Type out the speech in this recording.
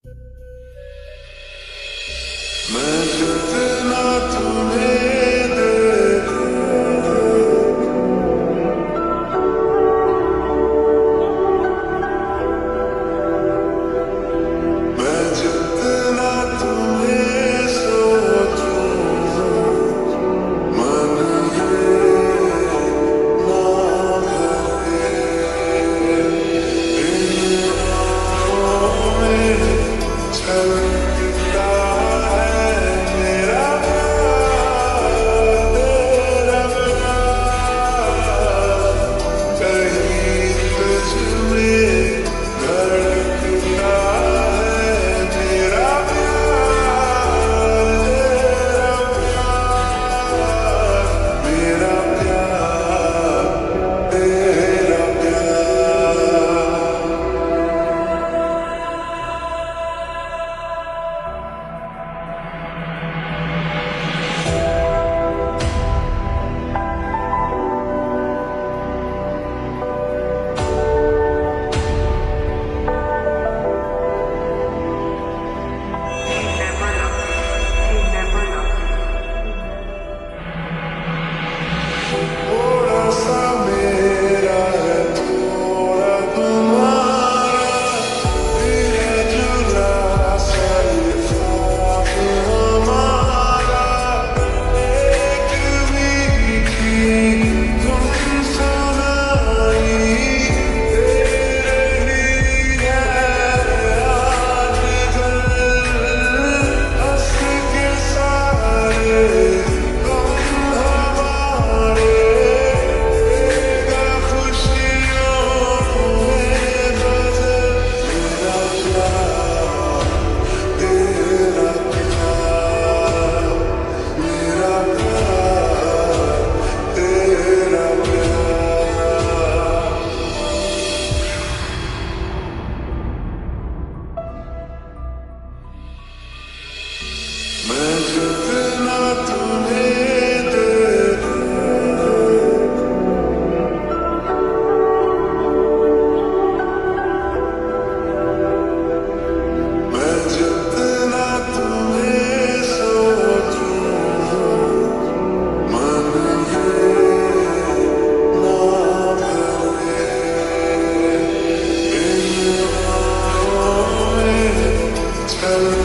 मैं जितना तुम्हें देखूं, मैं जितना तुम्हें सोचूं, मन ये ना भरे। इन आँखों में छलकता है मेरा प्यार, तेरा प्यार। कहीं तुझ में धड़कता है मेरा प्यार, तेरा प्यार, मेरा प्यार, तेरा प्यार। थोड़ा सा मेरा है, थोड़ा तुम्हारा, मिला जुला सा ये ख्वाब हमारा। एक मीठी धुन सुनाई दे रही है आजकल, हंस के सारे गम हमारे, देगा खुशियों में बदल। मेरा प्यार, तेरा प्यार, मेरा प्यार, तेरा प्यार। मैं जितना तुम्हें देखूं, मैं जितना तुम्हें सोचूं, मन ये ना भरे। इन आँखों में छल